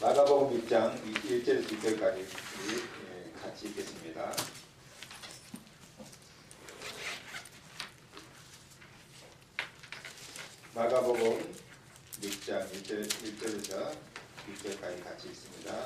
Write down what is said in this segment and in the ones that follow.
마가복음 6장 1절에서 6절까지 같이 읽겠습니다. 마가복음 6장 1절에서 6절까지 같이 읽습니다.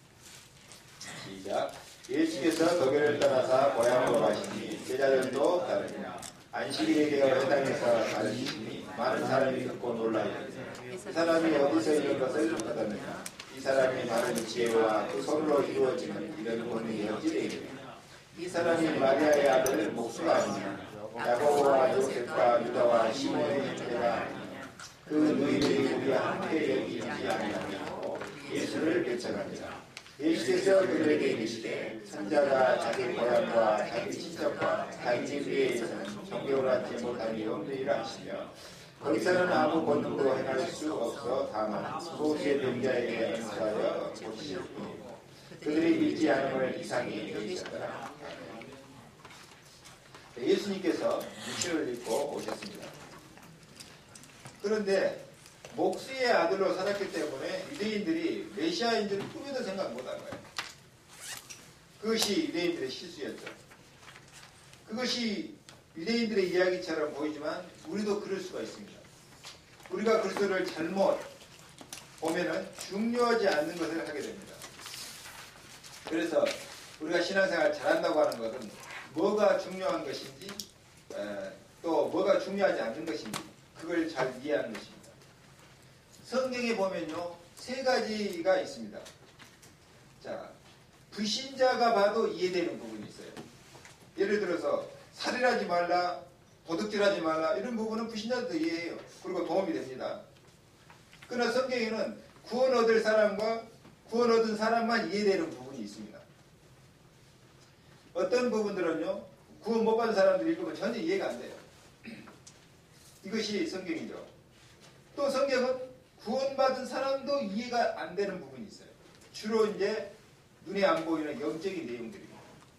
시작. 예수께서 도교를 떠나사 고향으로 가시니 제자들도 따르니라. 안식일에 회당에서 가르치시니 많은 사람이 듣고 놀라이르되 이 사람이 어디서 이런 것을 받았느냐. 이 사람이 바른 지혜와 그 손으로 이루어지는 이런 권능이 어찌되느냐. 이 사람이 마리아의 아들 목수가 아니냐. 야고보와 요셉과 유다와 시몬의 형제가 아니냐. 그 너희들이 우리와 함께 여기 있지 아니하냐고 예수를 배척합니다. 예수께서 그들에게 이르시되 선자가 자기 고향과 자기 친척과 자기 집에 있는 정경을 하지 못하니 없느니라 하시며 거기서는 아무 권능도 행할 수 없어 다만 소수의 병자에게 은사하여 고치실 뿐이고 그들이 믿지 않음을 이상히 여기셨더라. 예수님께서 육신을 입고 오셨습니다. 그런데 목수의 아들로 살았기 때문에 유대인들이 메시아인 줄 꿈에도 생각 못한 거예요. 그것이 유대인들의 실수였죠. 그것이 유대인들의 이야기처럼 보이지만 우리도 그럴 수가 있습니다. 우리가 그리스도를 잘못 보면은 중요하지 않는 것을 하게 됩니다. 그래서 우리가 신앙생활 잘한다고 하는 것은 뭐가 중요한 것인지 또 뭐가 중요하지 않는 것인지 그걸 잘 이해하는 것입니다. 성경에 보면요, 세 가지가 있습니다. 자, 불신자가 봐도 이해되는 부분이 있어요. 예를 들어서, 살인하지 말라, 도둑질하지 말라, 이런 부분은 불신자도 이해해요. 그리고 도움이 됩니다. 그러나 성경에는 구원 얻을 사람과 구원 얻은 사람만 이해되는 부분이 있습니다. 어떤 부분들은요, 구원 못 받은 사람들이 읽으면 전혀 이해가 안 돼요. 이것이 성경이죠. 또 성경은 구원받은 사람도 이해가 안 되는 부분이 있어요. 주로 이제 눈에 안 보이는 영적인 내용들입니다.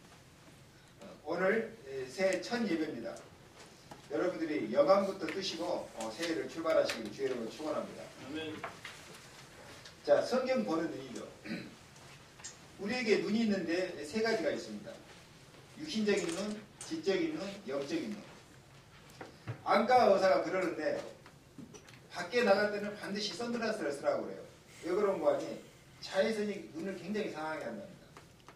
오늘 새해 첫 예배입니다. 여러분들이 영안부터 뜨시고 새해를 출발하시길 주의 이름으로 축원합니다. 아멘. 자, 성경 보는 눈이죠. 우리에게 눈이 있는데 세 가지가 있습니다. 육신적인 눈, 지적인 눈, 영적인 눈. 안과 의사가 그러는데 밖에 나갈 때는 반드시 선글라스를 쓰라고 그래요. 왜 그런 거 아니? 자외선이 눈을 굉장히 상하게 한답니다.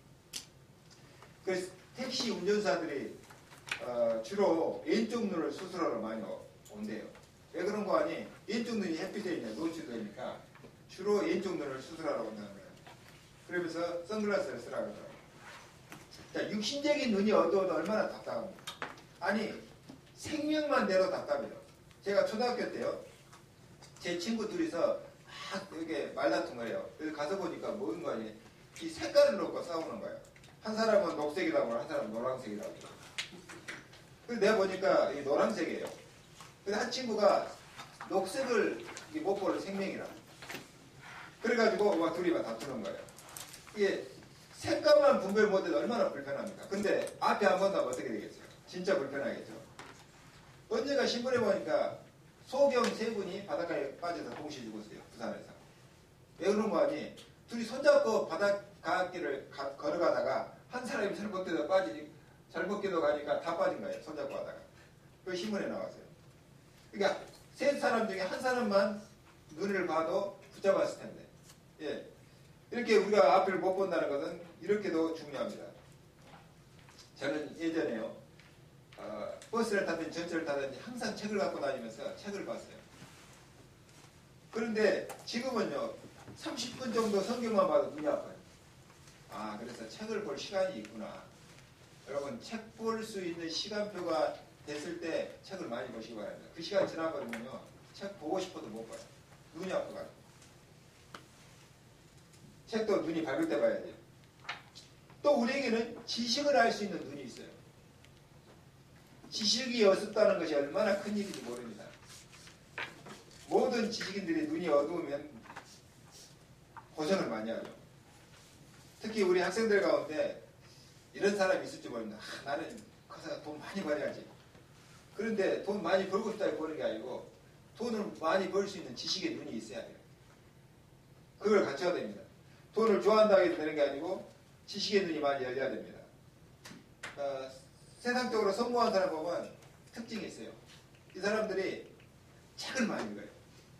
그래서 택시 운전사들이 주로 왼쪽 눈을 수술하러 많이 온대요. 왜 그런 거 아니? 왼쪽 눈이 햇빛에 있냐, 노출되니까 주로 왼쪽 눈을 수술하러 온다는 거예요. 그러면서 선글라스를 쓰라고 하더라고요. 자, 육신적인 눈이 어두워도 얼마나 답답합니까? 아니, 생명만 내도 답답해요. 제가 초등학교 때요, 제 친구 둘이서 막 이렇게 말다툰 거예요. 그래서 가서 보니까 뭐인 거 아니에요? 이 색깔을 놓고 싸우는 거예요. 한 사람은 녹색이라고 하고 한 사람은 노란색이라고. 그래서 내가 보니까 이 노란색이에요. 그래서 한 친구가 녹색을 못 보는 생명이라. 그래가지고 막 둘이 막 다투는 거예요. 이게 색깔만 분별 못해도 얼마나 불편합니까? 근데 앞에 한 번 더 어떻게 되겠어요? 진짜 불편하겠죠. 언제가 신문에 보니까 소경 세 분이 바닷가에 빠져서 동시에 죽었어요. 부산에서. 왜 그런 거 아니? 둘이 손잡고 바닷가길을 걸어가다가 한 사람이 잘못되다 가니까 다 빠진 거예요. 손잡고 가다가. 그 신문에 나왔어요. 그러니까 세 사람 중에 한 사람만 눈을 봐도 붙잡았을 텐데. 예. 이렇게 우리가 앞을 못 본다는 것은 이렇게도 중요합니다. 저는 예전에요. 버스를 타든지 전철을 타든지 항상 책을 갖고 다니면서 책을 봤어요. 그런데 지금은요, 30분 정도 성경만 봐도 눈이 아파요. 아, 그래서 책을 볼 시간이 있구나. 여러분, 책 볼 수 있는 시간표가 됐을 때 책을 많이 보시기 바랍니다. 그 시간 지나버리면요, 책 보고 싶어도 못 봐요. 눈이 아파가지고. 책도 눈이 밝을 때 봐야 돼요. 또 우리에게는 지식을 알 수 있는 눈이 있어요. 지식이 어둡다는 것이 얼마나 큰 일인지 모릅니다. 모든 지식인들이 눈이 어두우면 고생을 많이 하죠. 특히 우리 학생들 가운데 이런 사람이 있을지 모릅니다. 나는 커서 돈 많이 벌어야지. 그런데 돈 많이 벌고 싶다고 보는 게 아니고 돈을 많이 벌 수 있는 지식의 눈이 있어야 돼요. 그걸 갖춰야 됩니다. 돈을 좋아한다고 해서 되는 게 아니고 지식의 눈이 많이 열려야 됩니다. 세상적으로 성공한 사람 보면 특징이 있어요. 이 사람들이 책을 많이 읽어요.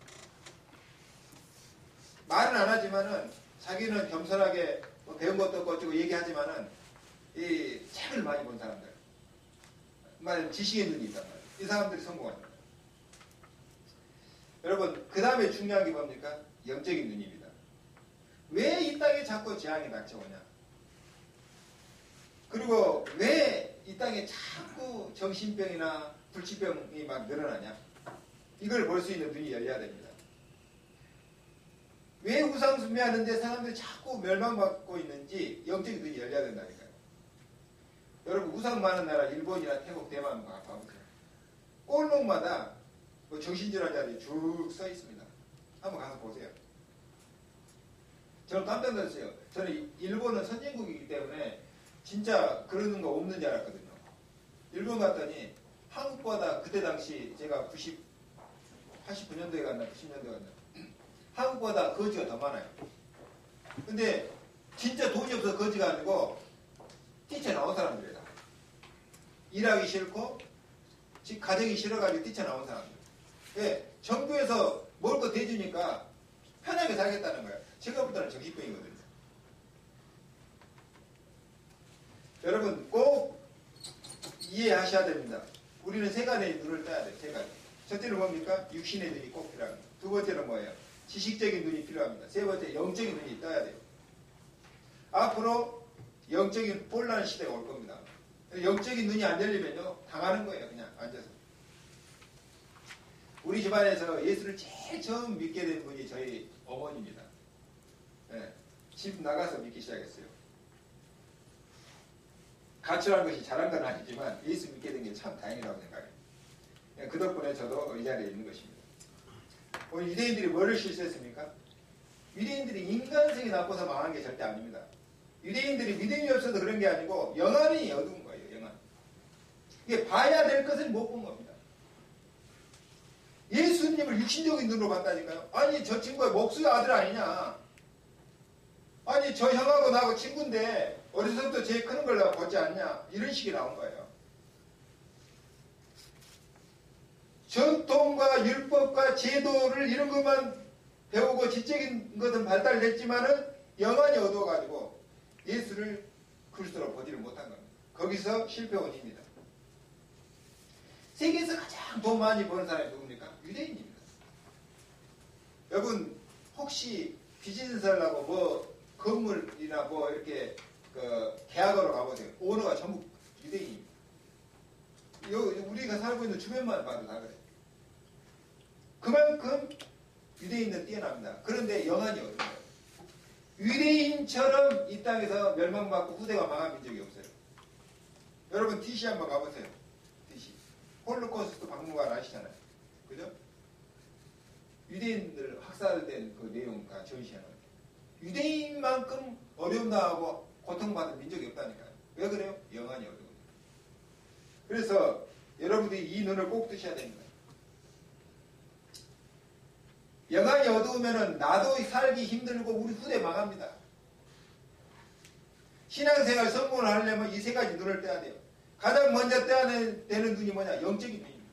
말은 안 하지만은 자기는 겸손하게 뭐 배운 것도 없고 어쩌고 얘기하지만은 이 책을 많이 본 사람들, 말하자면 지식의 눈이 있단 말이에요. 이 사람들이 성공합니다. 여러분, 그 다음에 중요한 게 뭡니까? 영적인 눈입니다. 왜 이 땅에 자꾸 재앙이 닥쳐오냐? 그리고 왜 이 땅에 자꾸 정신병이나 불치병이 막 늘어나냐? 이걸 볼 수 있는 눈이 열려야 됩니다. 왜 우상숭배하는데 사람들이 자꾸 멸망받고 있는지 영적인 눈이 열려야 된다니까요. 여러분, 우상 많은 나라 일본이나 태국, 대만 가보세요. 골목마다 뭐 정신질환자들이 쭉 서 있습니다. 한번 가서 보세요. 저는 깜짝 놀랐어요. 저는 일본은 선진국이기 때문에 진짜 그러는 거 없는 줄 알았거든요. 일본 갔더니 한국보다 그때 당시 제가 89년도에 갔나 90년도에 갔나 한국보다 거지가 더 많아요. 근데 진짜 돈이 없어서 거지가 아니고 뛰쳐나온 사람들이에요. 일하기 싫고 가정이 싫어가지고 뛰쳐나온 사람들. 예, 정부에서 먹을 거 대주니까 편하게 살겠다는 거예요. 제가 볼 때는 정신병이거든요. 여러분 꼭 이해하셔야 됩니다. 우리는 세 가지의 눈을 떠야 돼요. 세 가지. 첫째는 뭡니까? 육신의 눈이 꼭 필요합니다. 두 번째는 뭐예요? 지식적인 눈이 필요합니다. 세 번째 영적인 눈이 떠야 돼요. 앞으로 영적인 혼란 시대가 올 겁니다. 영적인 눈이 안 열리면요 당하는 거예요. 그냥 앉아서. 우리 집안에서 예수를 제일 처음 믿게 된 분이 저희 어머니입니다. 네, 집 나가서 믿기 시작했어요. 가출한 것이 잘한 건 아니지만 예수 믿게 된 게 참 다행이라고 생각해요. 그 덕분에 저도 이 자리에 있는 것입니다. 오늘 유대인들이 뭐를 실수했습니까? 유대인들이 인간성이 나빠서 망한 게 절대 아닙니다. 유대인들이 믿음이 없어서 그런 게 아니고 영안이 어두운 거예요. 영안. 이게 봐야 될 것을 못 본 겁니다. 예수님을 육신적인 눈으로 봤다니까요. 아니 저 친구가 목수의 아들 아니냐. 아니 저 형하고 나하고 친구인데 어려서부터 제일 크는 걸 내가 보지 않냐. 이런 식이 나온 거예요. 전통과 율법과 제도를 이런 것만 배우고 지적인 것은 발달됐지만은 영안이 어두워가지고 예수를 그리스도로 보지를 못한 겁니다. 거기서 실패 원인입니다. 세계에서 가장 돈 많이 버는 사람이 누굽니까? 유대인입니다. 여러분 혹시 비즈니스를 하고 뭐 건물이나 뭐 이렇게 계약하러 가보세요. 오너가 전부 유대인입니다. 우리가 살고 있는 주변만 봐도 다 그래요. 그만큼 유대인은 뛰어납니다. 그런데 영안이 어려워요. 유대인처럼 이 땅에서 멸망받고 후대가 망한 민족이 없어요. 여러분 TC 한번 가보세요. TC. 홀로코스트 박물관 아시잖아요. 그죠? 유대인들 학살된 그 내용 다 전시하는 거예요. 유대인만큼 어려움 당하고 고통받은 민족이 없다니까요. 왜 그래요? 영안이 어려워요. 그래서 여러분들이 이 눈을 꼭 뜨셔야 됩니다. 영안이 어두우면 나도 살기 힘들고 우리 후대 망합니다. 신앙생활 성공을 하려면 이 세 가지 눈을 떼야 돼요. 가장 먼저 떼야 되는 눈이 뭐냐? 영적인 눈입니다.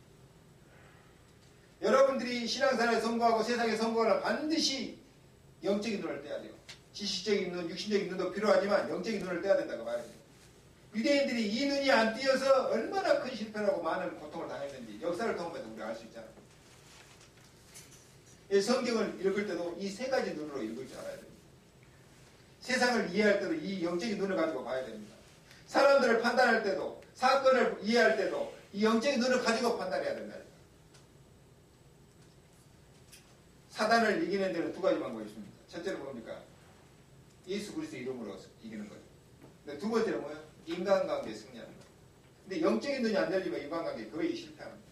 여러분들이 신앙생활에 성공하고 세상에 성공하려면 반드시 영적인 눈을 떼야 돼요. 지식적인 눈, 육신적인 눈도 필요하지만 영적인 눈을 떼야 된다고 말해요. 유대인들이 이 눈이 안 띄어서 얼마나 큰 실패라고 많은 고통을 당했는지 역사를 통해서 우리가 알 수 있잖아요. 성경을 읽을 때도 이 세 가지 눈으로 읽을 줄 알아야 됩니다. 세상을 이해할 때도 이 영적인 눈을 가지고 봐야 됩니다. 사람들을 판단할 때도 사건을 이해할 때도 이 영적인 눈을 가지고 판단해야 된다. 사단을 이기는 데는 두 가지 방법이 있습니다. 첫째는 뭡니까? 예수 그리스도 이름으로 이기는 거죠. 근데 두 번째는 뭐예요? 인간관계에 승리하는 거예요. 근데 영적인 눈이 안 열리면 인간관계에 거의 실패합니다.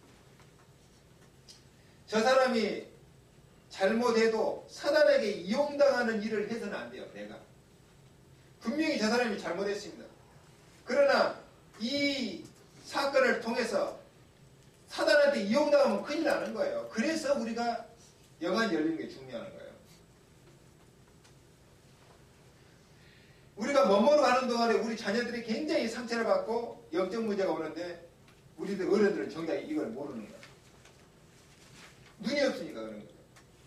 저 사람이 잘못해도 사단에게 이용당하는 일을 해서는 안 돼요. 내가. 분명히 저 사람이 잘못했습니다. 그러나 이 사건을 통해서 사단한테 이용당하면 큰일 나는 거예요. 그래서 우리가 영안이 열리는 게 중요한 거예요. 자라는 동안에 우리 자녀들이 굉장히 상처를 받고 영적 문제가 오는데 우리들 어른들은 정작 이걸 모르는 거야. 눈이 없으니까 그런 거죠.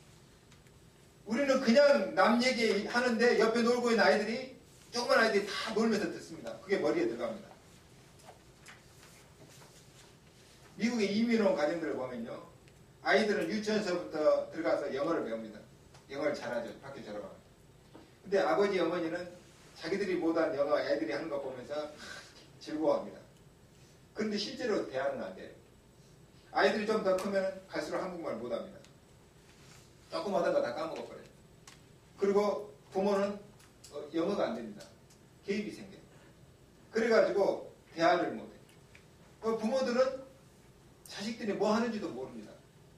우리는 그냥 남 얘기 하는데 옆에 놀고 있는 아이들이 조그만 아이들이 다 놀면서 듣습니다. 그게 머리에 들어갑니다. 미국의 이민 온 가정들을 보면요. 아이들은 유치원서부터 들어가서 영어를 배웁니다. 영어를 잘하죠. 학교 졸업하면. 근데 아버지 어머니는 자기들이 못한 영어 애들이 하는 거 보면서 즐거워합니다. 그런데 실제로 대화는 안 돼요. 아이들이 좀 더 크면 갈수록 한국말 못합니다. 조금 하던 거 다 까먹어버려요. 그리고 부모는 영어가 안 됩니다. 개입이 생겨요. 그래가지고 대화를 못해요. 부모들은 자식들이 뭐 하는지도 모릅니다.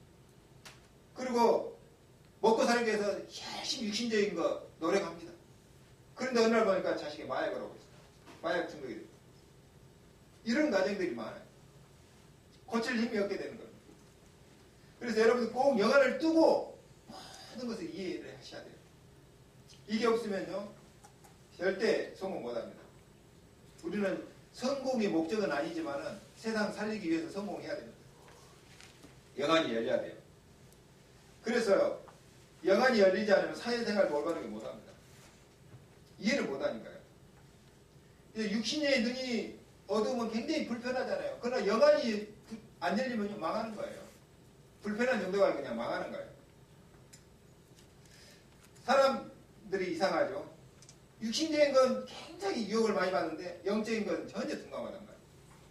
그리고 먹고 살기 위해서 열심히 육신적인 거 노력합니다. 그런데 어느 날 보니까 자식이 마약을 하고 있어요. 마약 중독이 돼요. 이런 가정들이 많아요. 고칠 힘이 없게 되는 겁니다. 그래서 여러분들 꼭 영화를 뜨고 모든 것을 이해를 하셔야 돼요. 이게 없으면요 절대 성공 못합니다. 우리는 성공이 목적은 아니지만은 세상 살리기 위해서 성공해야 됩니다. 영안이 열려야 돼요. 그래서 영안이 열리지 않으면 사회생활도 올바르게 못합니다. 이해를 못하니까요. 육신의 눈이 어두우면 굉장히 불편하잖아요. 그러나 영안이 안 열리면 망하는 거예요. 불편한 정도가 그냥 망하는 거예요. 사람들이 이상하죠. 육신적인 건 굉장히 유혹을 많이 받는데 영적인 건 전혀 둔감하단 말이에요.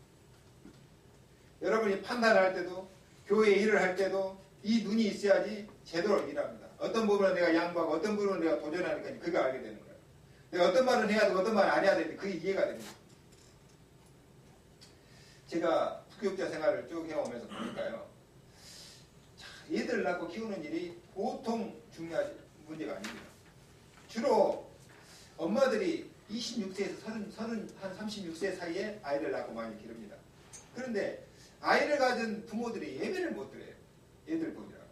여러분이 판단을 할 때도 교회 일을 할 때도 이 눈이 있어야지 제대로 일합니다. 어떤 부분은 내가 양보하고 어떤 부분은 내가 도전하니까 그거 알게 되는 거예요. 내가 어떤 말은 해야 되고 어떤 말은 안 해야 되는데 그게 이해가 됩니다. 제가 부교육자 생활을 쭉 해오면서 보니까요. 얘들을 낳고 키우는 일이 보통 중요한 문제가 아닙니다. 주로 엄마들이 26세에서 한 36세 사이에 아이를 낳고 많이 기릅니다. 그런데 아이를 가진 부모들이 예배를 못 드려요. 얘들 보느라.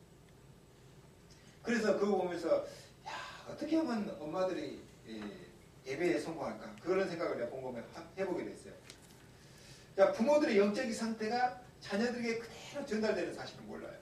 그래서 그거 보면서 야, 어떻게 하면 엄마들이 예배에 성공할까? 그런 생각을 내가 곰곰이 해보게 됐어요. 자, 부모들의 영적인 상태가 자녀들에게 그대로 전달되는 사실을 몰라요.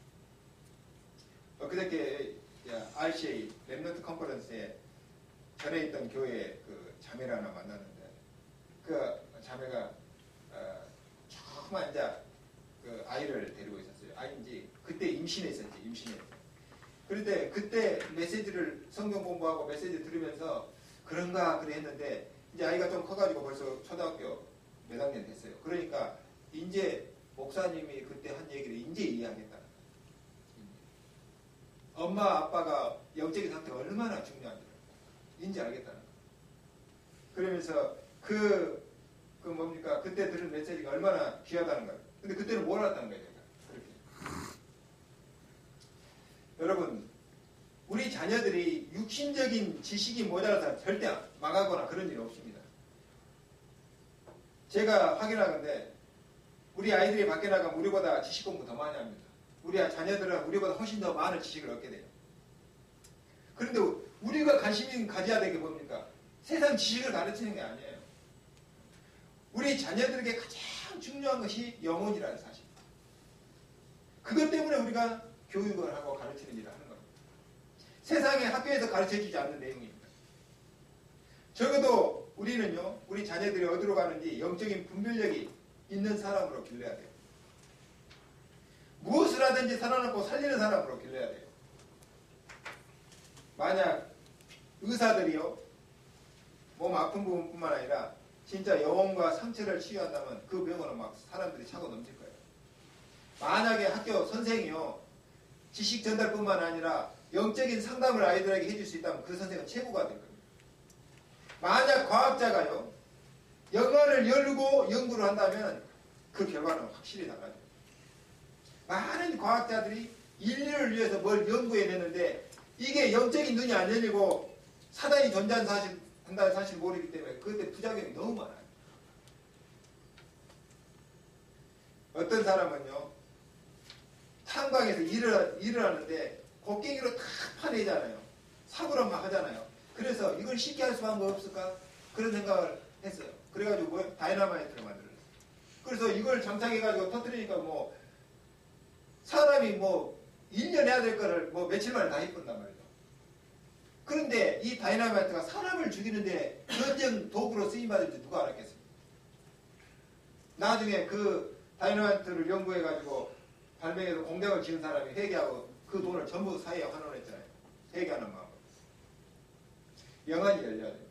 그저께 RCA 렘넌트 컨퍼런스에 전에 있던 교회 그 자매를 하나 만났는데 그 자매가 조그만 이제 그 아이를 데리고 있었어요. 아이인지 그때 임신했었지. 그런데 그때 메시지를 성경 공부하고 메시지 들으면서 그런가 그래 했는데 이제 아이가 좀 커가지고 벌써 초등학교 몇 학년 됐어요. 그러니까 이제 목사님이 그때 한 얘기를 이제 이해하겠다는 거예요. 엄마 아빠가 영적인 상태가 얼마나 중요한지 이제 알겠다는 거예요. 그러면서 그 뭡니까 그때 들은 메시지가 얼마나 귀하다는 거예요. 근데 그때는 뭘 알았다는 거예요. 그렇게. 여러분 우리 자녀들이 육신적인 지식이 모자라서 절대 망하거나 그런 일이 없습니다. 제가 확인하건데 우리 아이들이 밖에 나가면 우리보다 지식 공부 더 많이 합니다. 우리 자녀들은 우리보다 훨씬 더 많은 지식을 얻게 돼요. 그런데 우리가 관심이 가져야 되는 게 뭡니까? 세상 지식을 가르치는 게 아니에요. 우리 자녀들에게 가장 중요한 것이 영혼이라는 사실. 그것 때문에 우리가 교육을 하고 가르치는 일을 하는 겁니다. 세상에 학교에서 가르쳐주지 않는 내용입니다. 적어도 우리는요, 우리 자녀들이 어디로 가는지 영적인 분별력이 있는 사람으로 길러야 돼요. 무엇을 하든지 살아남고 살리는 사람으로 길러야 돼요. 만약 의사들이요, 몸 아픈 부분뿐만 아니라 진짜 영혼과 상처를 치유한다면 그 병원은 막 사람들이 차고 넘칠 거예요. 만약에 학교 선생이요, 지식 전달뿐만 아니라 영적인 상담을 아이들에게 해줄 수 있다면 그 선생은 최고가 될 겁니다. 만약 과학자가요, 영혼을 열고 연구를 한다면 그 결과는 확실히 달라져요. 많은 과학자들이 인류를 위해서 뭘 연구해냈는데 이게 영적인 눈이 안 열리고 사단이 존재한다는 사실 모르기 때문에 그때 부작용이 너무 많아요. 어떤 사람은요, 탄광에서 일을 하는데 곡괭이로 탁 파내잖아요. 사고를 막 하잖아요. 그래서 이걸 쉽게 할 수밖에 없을까? 그런 생각을 했어요. 그래가지고 뭐 다이너마이트를 만들었어요. 그래서 이걸 장착해가지고 터뜨리니까 뭐 사람이 뭐 1년 해야 될 거를 뭐 며칠 만에 다 해본단 말이죠. 그런데 이 다이너마이트가 사람을 죽이는데 전쟁 도구로 쓰임받을지 누가 알았겠습니까? 나중에 그 다이너마이트를 연구해가지고 발명해서 공장을 지은 사람이 회계하고 그 돈을 전부 사회에 환원했잖아요. 회계하는 마음으로. 영안이 열려야 돼요.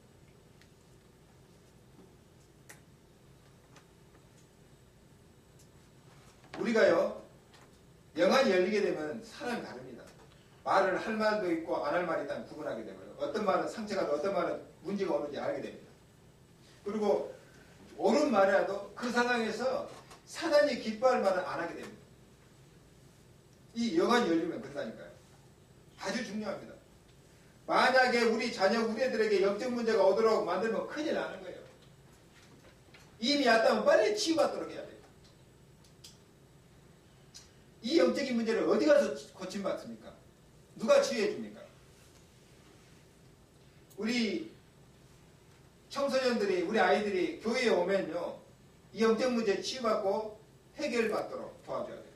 우리가요, 영안이 열리게 되면 사람이 다릅니다. 말을 할 말도 있고 안 할 말이 있다면 구분하게 되고요. 어떤 말은 상처가 되고 어떤 말은 문제가 오는지 알게 됩니다. 그리고 옳은 말이라도 그 상황에서 사단이 기뻐할 말은 안 하게 됩니다. 이 영안이 열리면 그런다니까요. 아주 중요합니다. 만약에 우리 자녀, 우리 애들에게 영적 문제가 오도록 만들면 큰일 나는 거예요. 이미 왔다면 빨리 치유받도록 해야 돼요. 이 영적인 문제를 어디 가서 고침받습니까? 누가 치유해 줍니까? 우리 청소년들이, 우리 아이들이 교회에 오면요, 이 영적 문제 치유받고 해결받도록 도와줘야 돼요.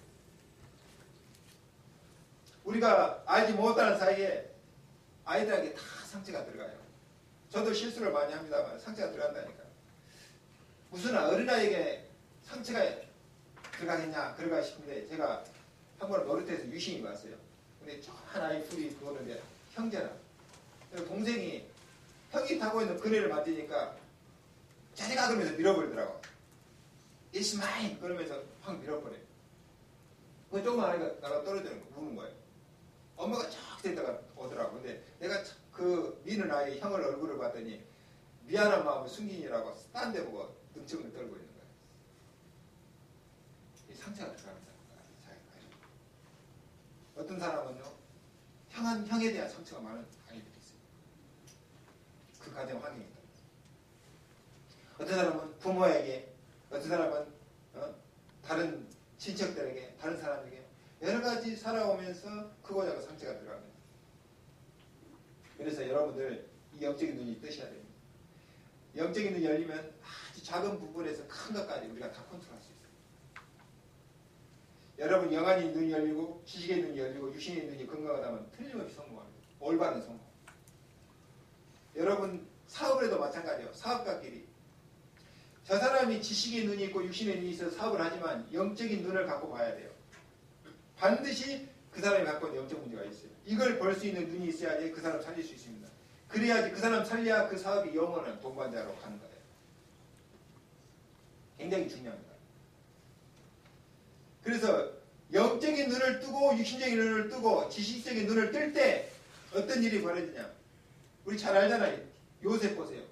우리가 알지 못하는 사이에 아이들에게 다 상처가 들어가요. 저도 실수를 많이 합니다만 상처가 들어간다니까. 무슨 어린아이에게 상처가 들어가겠냐 그러가 싶은데, 제가 한 번 놀이터에서 유신이 왔어요. 근데 한 아이 둘이 들어오는데 형제라. 동생이 형이 타고 있는 그네를 만지니까 자기가 그러면서 밀어버리더라고. It's mine! 그러면서 확 밀어버려요. 그 조그만 아이가 나가 떨어지는 거, 우는 거예요. 엄마가 쫙 되다가 오더라고. 근데 내가 그 미는 아이 형을 얼굴을 봤더니 미안한 마음을 숨기느라고 딴 데 보고 능청을 떨고 있는 거예요. 이 상처가 들어갑니다. 어떤 사람은요, 형에 대한 상처가 많은 아이들이 있어요. 그 가정 환경이 있다. 어떤 사람은 부모에게, 어떤 사람은 다른 친척들에게, 다른 사람에게 여러 가지 살아오면서 크고 작은 상처가 들어갑니다. 그래서 여러분들 이 영적인 눈이 뜨셔야 됩니다. 영적인 눈이 열리면 아주 작은 부분에서 큰 것까지 우리가 다 컨트롤할 수 있어요. 여러분 영안의 눈이 열리고 지식의 눈이 열리고 육신의 눈이 건강하다면 틀림없이 성공합니다. 올바른 성공. 여러분 사업을 해도 마찬가지예요. 사업가끼리. 저 사람이 지식의 눈이 있고 육신의 눈이 있어서 사업을 하지만 영적인 눈을 갖고 봐야 돼요. 반드시 그 사람이 갖고 있는 영적 문제가 있어요. 이걸 볼 수 있는 눈이 있어야지 그 사람 살릴 수 있습니다. 그래야지 그 사람 살려야 그 사업이 영원한 동반자로 가는 거예요. 굉장히 중요합니다. 그래서 영적인 눈을 뜨고 육신적인 눈을 뜨고 지식적인 눈을 뜰 때 어떤 일이 벌어지냐. 우리 잘 알잖아요. 요셉 보세요.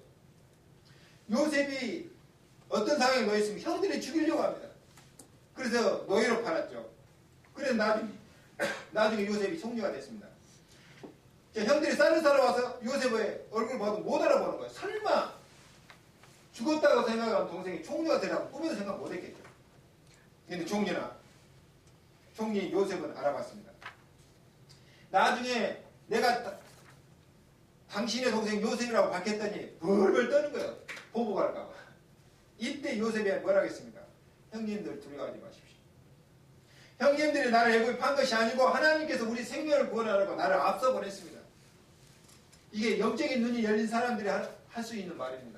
요셉이 어떤 상황에 놓였으면 형들이 죽이려고 합니다. 그래서 노예로 팔았죠. 그래서 나중에 요셉이 총리가 됐습니다. 형들이 쌀을 사러 와서 요셉의 얼굴을 봐도 못 알아보는 거예요. 설마 죽었다고 생각한 동생이 총리가 되라고 꿈에도 생각 못 했겠죠. 근데 총리 요셉은 알아봤습니다. 나중에 내가 당신의 동생 요셉이라고 밝혔더니 벌벌 떠는 거예요. 보복할까봐. 이때 요셉이 뭐라 했습니까? 형님들 두려워하지 마십시오. 형님들이 나를 애굽에 판 것이 아니고 하나님께서 우리 생명을 구원하라고 나를 앞서 보냈습니다. 이게 영적인 눈이 열린 사람들이 할 수 있는 말입니다.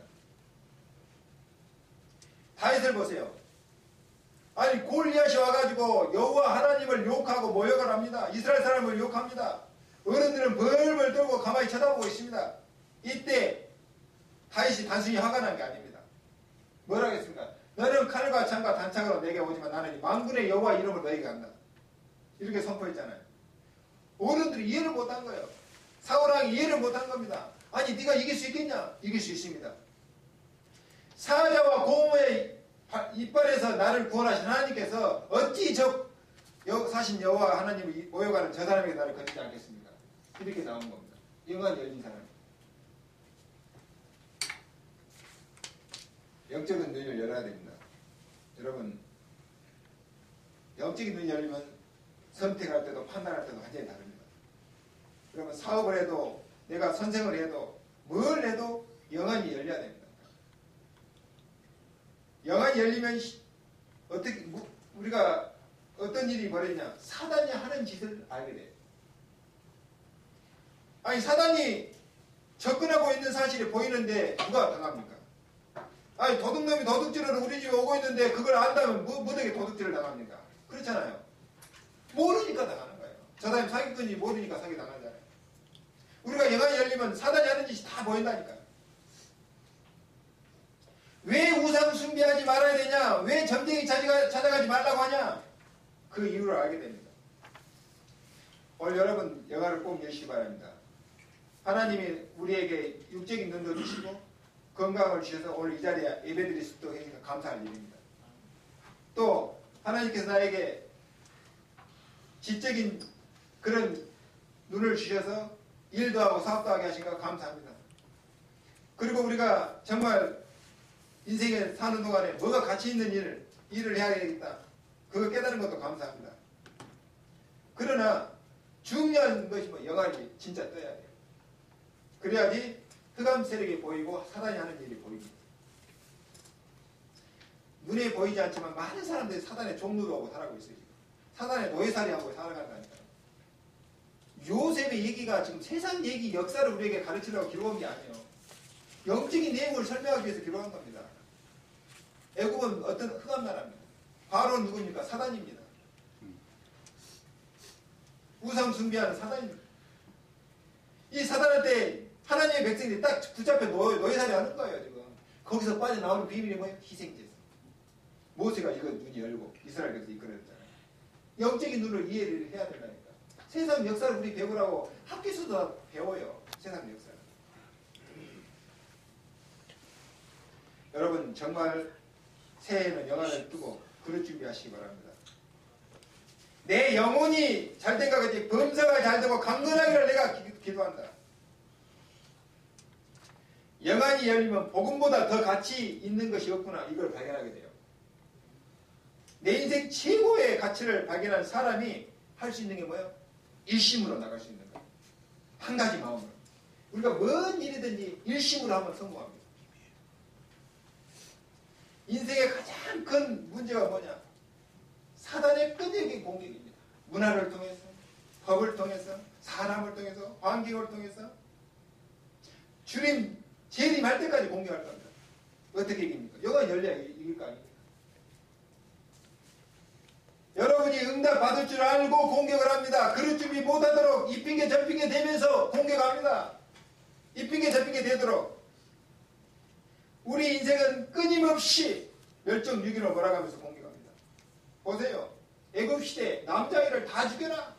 다윗을 보세요. 아니 골리앗이 와가지고 여호와 하나님을 욕하고 모욕을 합니다. 이스라엘 사람을 욕합니다. 어른들은 벌벌 떨고 가만히 쳐다보고 있습니다. 이때 다윗이 단순히 화가 난 게 아닙니다. 뭐라 하겠습니까? 너는 칼과 창과 단창으로 내게 오지만 나는 만군의 여호와 이름으로 너에게 간다. 이렇게 선포했잖아요. 어른들이 이해를 못한 거예요. 사울왕이 이해를 못한 겁니다. 아니 네가 이길 수 있겠냐? 이길 수 있습니다. 사자와 고모의 이빨에서 나를 구원하신 하나님께서 어찌 사신 여호와 하나님을 모욕하는 저 사람에게 나를 건지지 않겠습니까? 이렇게 나온 겁니다. 영안이 열린 사람. 영적인 눈을 열어야 됩니다. 여러분 영적인 눈이 열리면 선택할 때도 판단할 때도 완전히 다릅니다. 그러면 사업을 해도 내가 선생을 해도 뭘 해도 영안이 열려야 됩니다. 영안이 열리면 어떻게 우리가 어떤 일이 벌어지냐? 사단이 하는 짓을 알게 돼요. 아니 사단이 접근하고 있는 사실이 보이는데 누가 당합니까? 아니 도둑놈이 도둑질하러 우리 집에 오고 있는데 그걸 안다면 뭐되게 도둑질을 당합니까? 그렇잖아요. 모르니까 당하는 거예요. 저 사람이 사기꾼인지 모르니까 사기 당하잖아요. 우리가 영안이 열리면 사단이 하는 짓이 다 보인다니까요. 왜 우상 숭배하지 말아야 되냐? 왜 점쟁이 찾아가지 말라고 하냐? 그 이유를 알게 됩니다. 오늘 여러분 영안을 꼭 여시기 바랍니다. 하나님이 우리에게 육적인 눈도 주시고 건강을 주셔서 오늘 이 자리에 예배드릴 수 있도록 해주셔서 감사할 일입니다. 또 하나님께서 나에게 지적인 그런 눈을 주셔서 일도 하고 사업도 하게 하신 거 감사합니다. 그리고 우리가 정말 인생에 사는 동안에 뭐가 가치 있는 일을 해야 되겠다. 그거 깨달은 것도 감사합니다. 그러나 중요한 것이 영안이 진짜 떠야 돼요. 그래야지 흑암 세력이 보이고 사단이 하는 일이 보입니다. 눈에 보이지 않지만 많은 사람들이 사단의 종로도 하고 살아가고 있어요. 지금. 사단의 노예살이하고 살아간다니까요. 요셉의 얘기가 지금 세상 얘기 역사를 우리에게 가르치려고 기록한 게 아니에요. 영적인 내용을 설명하기 위해서 기록한 겁니다. 애굽은 어떤 흑암 나라입니다. 바로는 누구입니까? 사단입니다. 우상 숭배하는 사단입니다. 이 사단한테 하나님의 백성들이 딱 붙잡혀 노예살이 하는 거예요. 지금 거기서 빠져나오는 비밀이 뭐예요? 희생제사. 모세가 이거 눈이 열고 이스라엘 백성 이끌어냈잖아요. 영적인 눈을 이해를 해야 된다니까. 세상 역사를 우리 배우라고 학교에서도 다 배워요. 세상 역사를. 여러분 정말 새해에는 영안을 뜨고 그릇 준비하시기 바랍니다. 내 영혼이 잘된가 같이 범사가 잘되고 강건하기를 내가 기도한다. 영안이 열리면 복음보다 더 가치 있는 것이 없구나. 이걸 발견하게 돼요. 내 인생 최고의 가치를 발견한 사람이 할 수 있는 게 뭐예요? 일심으로 나갈 수 있는 거예요. 한 가지 마음으로. 우리가 뭔 일이든지 일심으로 하면 성공합니다. 인생의 가장 큰 문제가 뭐냐? 사단의 끈질긴 공격입니다. 문화를 통해서, 법을 통해서, 사람을 통해서, 환경을 통해서 주님 재림할 때까지 공격할 겁니다. 어떻게 이깁니까? 영안이 열려야 이길 거 아닙니까? 여러분이 응답 받을 줄 알고 공격을 합니다. 그럴 준비 못하도록 이 핑계 저 핑계 대면서 공격합니다. 이 핑계 저 핑계 되도록 우리 인생은 끊임없이 멸종 유기로 몰아가면서 공격합니다. 보세요. 애굽 시대 남자애를 다 죽여라.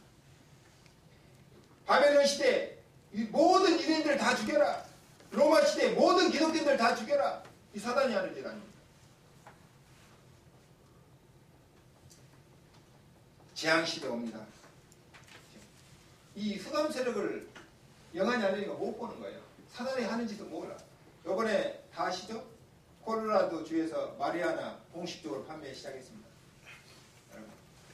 바벨론 시대 모든 유대인들 다 죽여라. 로마 시대 모든 기독교인들 다 죽여라. 이 사단이 하는 일 아닙니까? 재앙시대 옵니다. 이 흑암 세력을 영안이 알리니까 못 보는 거예요. 사단이 하는 짓은 몰라. 요번에 다 아시죠? 콜로라도 주에서 마리아나 공식적으로 판매 시작했습니다. 여러분.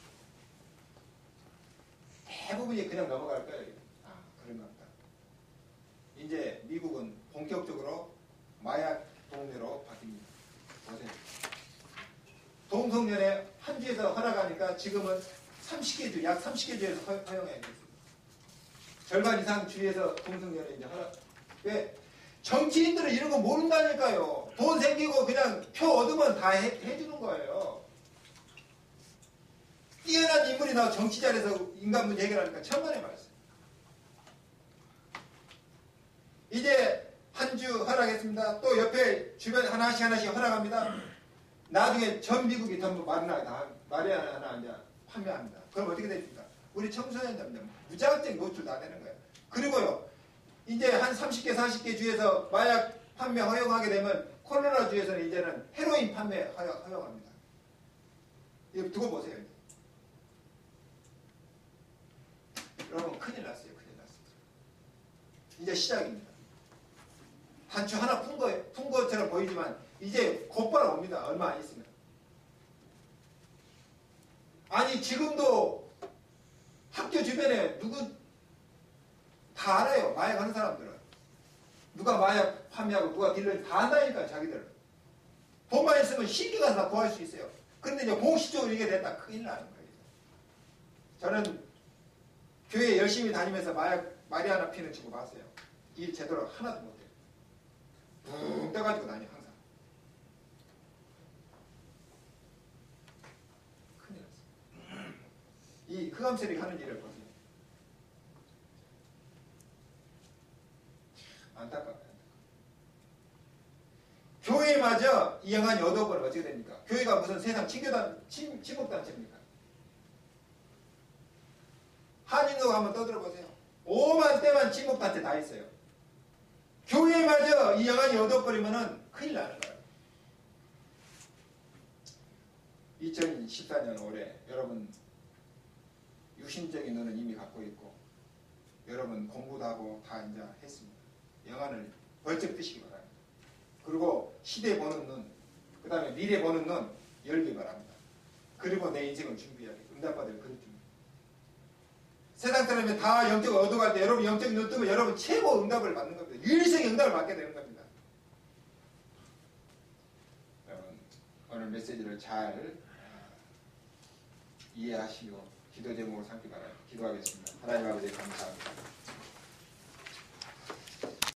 대부분이 그냥 넘어갈 거예요. 아, 그런가 보다. 이제 미국은 본격적으로 마약 동네로 바뀝니다. 보세요. 동성연애 한 주에서 허락하니까 지금은 30개 주, 약 30개 주에서 허용해야겠습니다. 절반 이상 주에서 동성연애 이제 허락. 왜? 정치인들은 이런 거 모른다니까요. 돈 생기고 그냥 표 얻으면 다 해주는 거예요. 뛰어난 인물이 나와 정치 자리에서 인간 문제 해결하니까 천만의 말씀. 이제 한 주 허락했습니다. 또 옆에 주변 하나씩 허락합니다. 나중에 전 미국이 전부 마리아나 하나 이제 판매합니다. 그럼 어떻게 됩니까? 우리 청소년들 무자극적 노출 다 되는 거예요. 그리고요, 이제 한 30개, 40개 주에서 마약 판매 허용하게 되면 콜로라 주에서는 이제는 헤로인 판매 허용합니다. 이거 두고 보세요. 이제. 여러분 큰일 났어요. 큰일 났어요. 이제 시작입니다. 단추 하나 푼 것처럼 보이지만 이제 곧바로 옵니다. 얼마 안 있으면. 아니 지금도 학교 주변에 누구 다 알아요. 마약 하는 사람들은. 누가 마약 판매하고 누가 딜러 다 한다니까 자기들. 돈만 있으면 쉽게 가서 다 구할 수 있어요. 그런데 이제 공식적으로 이게 됐다 큰일 나는 거예요. 저는 교회 열심히 다니면서 마리아나 피는 친구 봤어요. 일 제대로 하나도 못해요. 붕 떠가지고 다녀 항상. 큰일 났어요. 이 흑암세력이 하는 일을 보세요. 안타까워요. 교회마저 이 양반이 얻어버리면 어떻게 됩니까? 교회가 무슨 세상 친목단체입니까? 한인도 한번 떠들어보세요. 5만 대만 친목단체 다 있어요. 교회마저 이 양반이 얻어버리면 큰일 나는 거예요. 2014년 올해 여러분 유신적인 눈은 이미 갖고 있고 여러분 공부도 하고 다 이제 했습니다. 영안을 벌쩍 뜨시기 바랍니다. 그리고 시대 보는 눈, 그 다음에 미래 보는 눈 열기 바랍니다. 그리고 내 인생을 준비하게 응답받을 그릇 준비. 세상 사람이 다 영적을 얻어갈 때 여러분 영적 눈 뜨면 여러분 최고 응답을 받는 겁니다. 유일성의 응답을 받게 되는 겁니다. 여러분 오늘 메시지를 잘 이해하시고 기도 제목으로 삼기 바랍니다. 기도하겠습니다. 하나님 아버지 감사합니다.